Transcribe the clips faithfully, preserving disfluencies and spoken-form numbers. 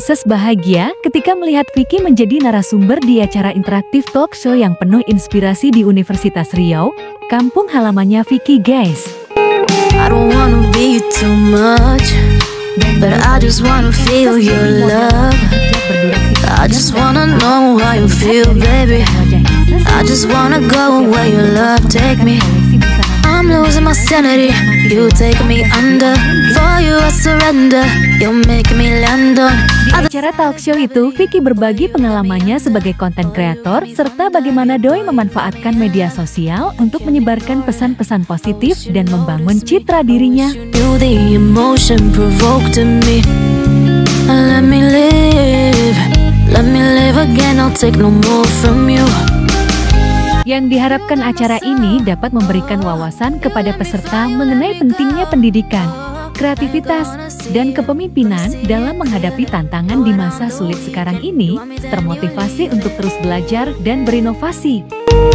Ses bahagia ketika melihat Vicky menjadi narasumber di acara interaktif talk show yang penuh inspirasi di Universitas Riau, kampung halamannya Vicky, guys. I don't wanna be too much, but I just wanna feel your love. I just wanna know how you feel, baby. I just wanna go where your love take me. I'm losing my sanity, you take me under. For you I surrender, you make me land on. Di acara talk show itu, Vicky berbagi pengalamannya sebagai konten kreator serta bagaimana Doi memanfaatkan media sosial untuk menyebarkan pesan-pesan positif dan membangun citra dirinya. You the emotion provoked in me. Let me live, let me live again. I'll take no more from you. Yang diharapkan acara ini dapat memberikan wawasan kepada peserta mengenai pentingnya pendidikan, kreativitas, dan kepemimpinan dalam menghadapi tantangan di masa sulit sekarang ini, termotivasi untuk terus belajar dan berinovasi.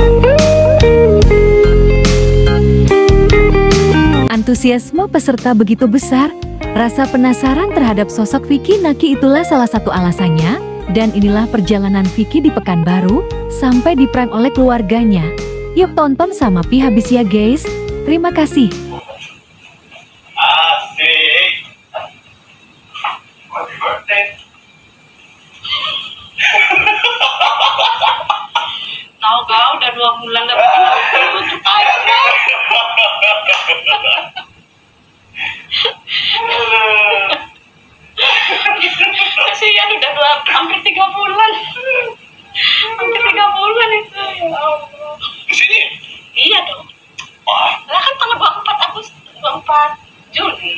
Antusiasme peserta begitu besar, rasa penasaran terhadap sosok Vicky Naki itulah salah satu alasannya, dan inilah perjalanan Vicky di Pekanbaru, sampai di-prank oleh keluarganya. Yuk tonton sama Pi habis ya guys. Terima kasih. Asik. Happy birthday. Tahu kau udah dua bulan dapat untuk aja. Kasihan udah dua hampir tiga bulan. Hampir tiga bulan itu, ya Allah. Di sini? Iya dong. Wah. Lah kan tanggal dua puluh empat Agustus, dua puluh empat Juli.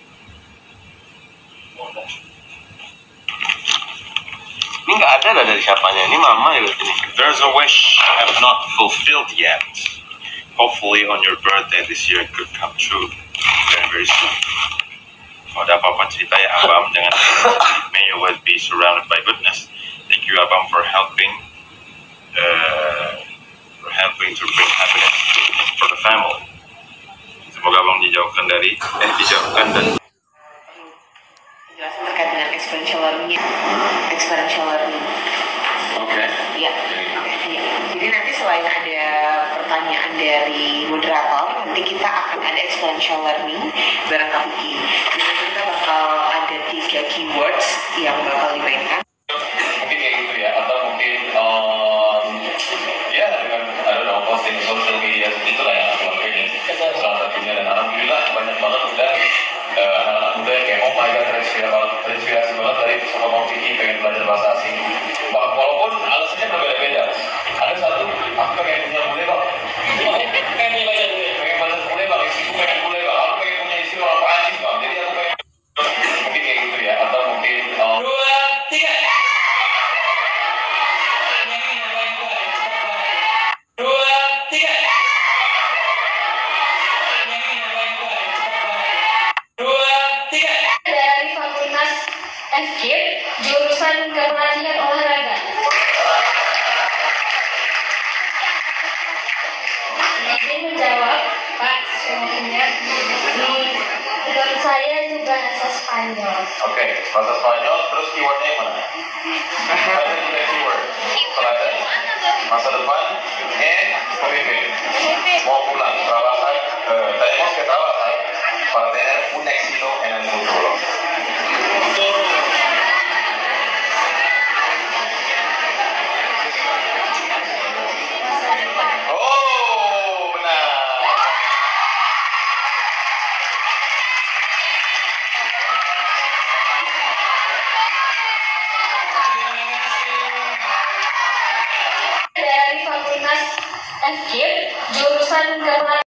Ini nggak ada lah dari siapanya. Ini mama ya ini. There's a wish I have not fulfilled yet. Hopefully on your birthday this year it could come true very very soon. Kalau ada apa-apa cerita ya Abang, jangan. May you always be surrounded by goodness. Thank you Abang for helping, uh, for helping to bring happiness for the family. Semoga Abang dijauhkan dari, eh dijauhkan dan. Penjelasan terkait dengan experiential learning, experiential learning. Oke. Okay. Iya. Ya. Jadi nanti selain ada pertanyaan dari moderator, nanti kita akan ada experiential learning bareng Kak Vicky. Jadi kita bakal ada tiga keywords yang bakal dimainkan. Mungkin kayak gitu ya, atau mungkin um, ya dengan ada posting social media itu lah yang aku lakuin salah satunya, dan alhamdulillah banyak banget udah uh, anak-anak muda yang kayak oh my god terinspirasi banget, terinspirasi banget dari sama Bang Vicky pengen belajar bahasa asing. Walaupun alasannya berbeda-beda. Ada satu aku pengen punya bule bang, pengen belajar bule, pengen belajar bule bang, istriku pengen bule bang, aku pengen punya istri orang Prancis bang, jadi aku pengen mungkin kayak gitu ya, atau mungkin um, dua tiga. Dari Fakultas F K I P, jurusan Kepelatih Olahraga. Jadi menjawab, Pak, semuanya. Menurut saya itu bahasa Spanyol. Oke, okay, bahasa Spanyol, terus keywordnya yang mana? Ada tiga keyword. Teladan, masa depan, and pemimpin. Mau pulang, trabajar, uh, tenemos que trabajar para tener un éxito en el futuro. Oh, benar. Dari Fakultas F K I P, jurusan Kepelatih